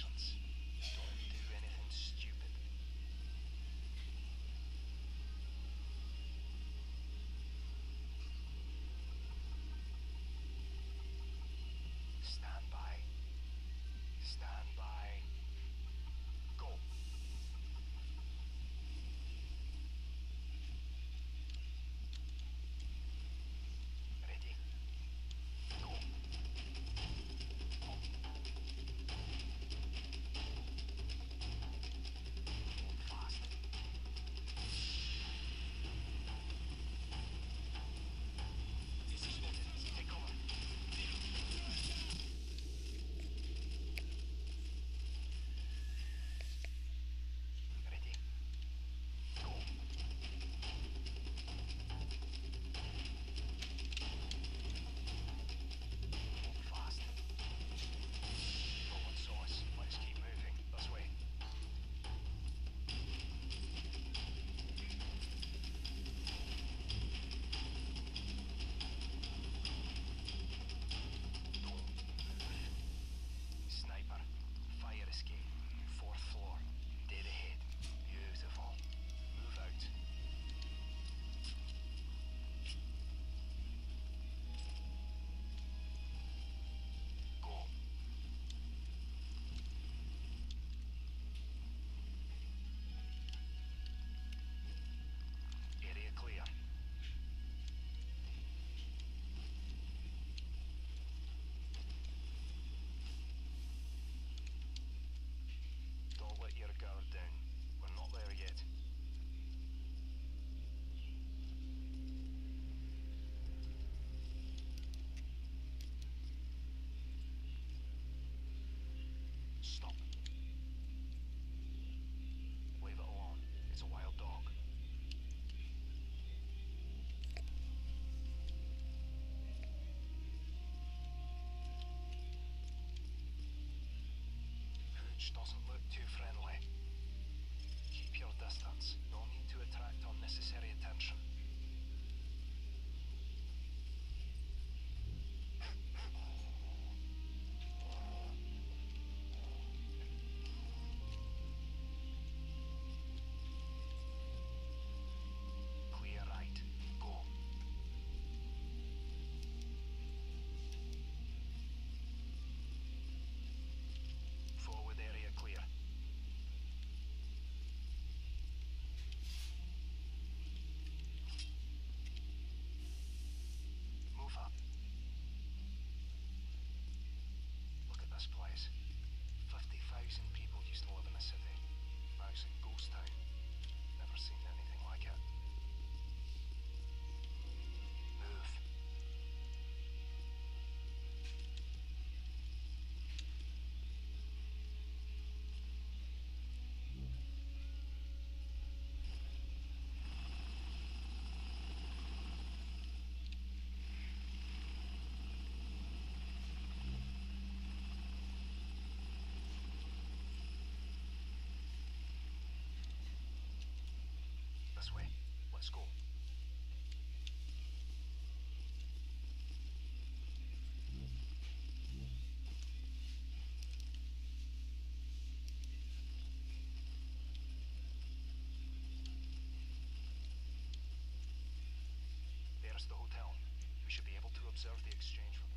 patience. Don't do anything stupid. Stand by. Stand by. Go. Ready? Go. Hold fast. Take cover. Ready? Go. Hold fast. No one saw us. Let's keep moving. This way. Don't move. Sniper. Fire escape. 4th floor. Dead ahead. Beautiful. Move out. Go. Area clear. Don't let your guard down. We're not there yet. Stop. Leave it alone. It's a wild dog. Hooch doesn't look too friendly. Keep your distance. No need to attract unnecessary attention. Clear right. Go. Forward area clear. Move up. Look at this place. 50,000 people used to live in the city. Now it's a ghost town. Never seen anything like it. Move. This way. Let's go. There's the hotel. We should be able to observe the exchange from